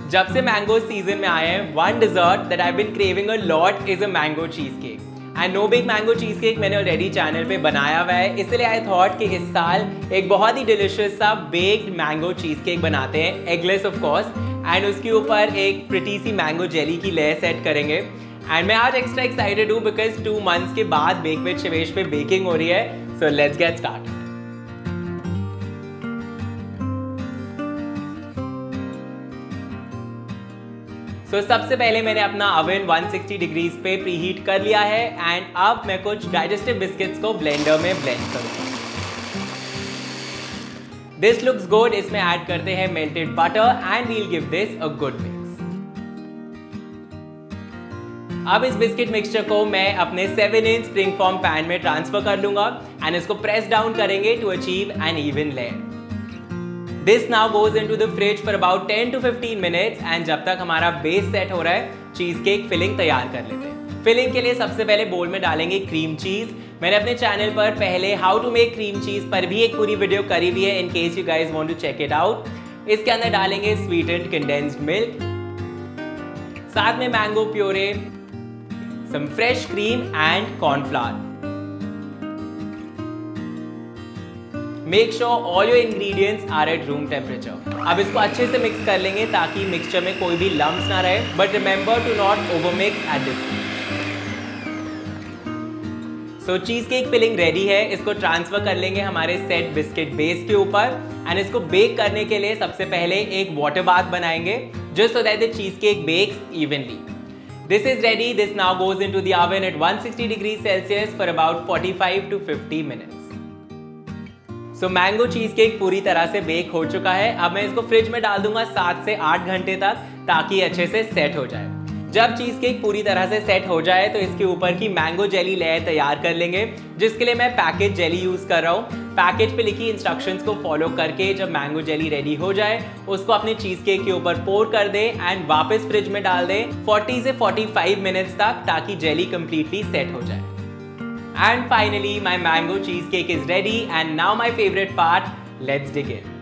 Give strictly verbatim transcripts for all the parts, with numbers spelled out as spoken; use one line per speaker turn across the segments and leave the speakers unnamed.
जब से mango season में आए हैं, one dessert that I been craving a lot is a mango cheese cake. And no bake mango cheese cake मैंने already channel पे बनाया हुआ है, इसलिए आई थॉट कि इस साल एक बहुत ही डिलिशियस सा बेक्ड मैंगो चीज केक बनाते हैं, एगलेस ऑफ कोर्स, एंड उसके ऊपर एक प्रिटी सी मैंगो जेली की लेयर सेट करेंगे। एंड मैं आज एक्स्ट्रा एक्साइटेड हूँ बिकॉज टू मंथ्स के बाद बेक विद शिवेश पे बेकिंग हो रही है। So let's get started. So so, सबसे पहले मैंने अपना ओवन वन सिक्सटी डिग्रीज पे प्रीहीट कर लिया है एंड अब मैं कुछ डाइजेस्टिव बिस्किट्स को ब्लेंडर में ब्लेंड करूंगा। This looks good. इसमें ऐड करते हैं melted butter and we'll give this a good mix. अब इस बिस्किट मिक्सचर को मैं अपने seven inch spring form pan में ट्रांसफर कर लूंगा एंड इसको प्रेस डाउन करेंगे to achieve an even layer. This now goes into the fridge for about ten to fifteen minutes and जब तक हमारा बेस सेट हो रहा है चीज केक फिलिंग तैयार कर लेते हैं। फिलिंग के लिए सबसे पहले बोल में डालेंगे क्रीम चीज। मैंने अपने चैनल पर पहले how to make cream cheese पर भी एक पूरी वीडियो करी हुई है, in case you guys want to check it out. इसके अंदर डालेंगे स्वीटेंड कंडेंस्ड मिल्क, साथ में mango puree, some fresh cream and cornflour. Make sure all your ingredients are at room temperature. अब इसको अच्छे से मिक्स कर लेंगे ताकि मिक्सचर में कोई भी लम्स ना रहे, but remember to not overmix at this stage. So cheese cake filling ready है, इसको ट्रांसफर कर लेंगे हमारे सेट बिस्किट बेस के ऊपर एंड इसको बेक करने के लिए सबसे पहले एक वाटर बाथ बनाएंगे just so that the cheese cake bakes evenly. This is ready. This now goes into the oven at one sixty degrees Celsius for about forty five to fifty minutes. So mango cheese cake पूरी तरह से bake हो चुका है। अब मैं इसको fridge में डाल दूंगा सात से आठ घंटे तक ताकि अच्छे से सेट हो जाए। जब चीज केक पूरी तरह से सेट हो जाए तो इसके ऊपर की मैंगो जेली लेयर तैयार कर लेंगे, जिसके लिए मैं पैकेज जेली यूज कर रहा हूँ। पैकेज पे लिखी इंस्ट्रक्शंस को फॉलो करके जब मैंगो जेली रेडी हो जाए उसको अपने चीज केक के ऊपर पोर कर दे एंड वापस फ्रिज में डाल दे फोर्टी से फोर्टी फाइव मिनट्स तक ताकि जेली कंप्लीटली सेट हो जाए। And finally, my mango cheesecake is ready, and now my favorite part, let's dig in.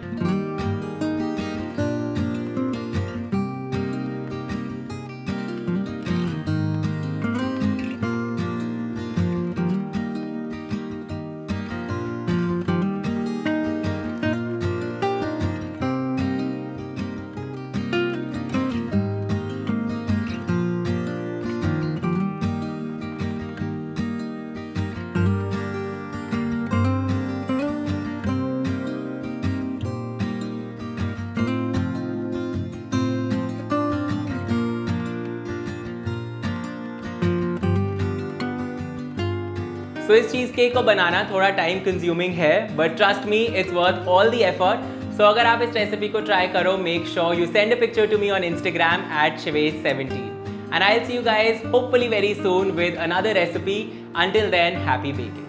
तो इस चीज केक को बनाना थोड़ा टाइम कंज्यूमिंग है, but trust me it's worth all the effort. So अगर आप इस रेसिपी को ट्राई करो, make sure you send a picture to me on Instagram at Shivesh seventeen and I will see you guys hopefully very soon with another recipe. Until then, happy baking.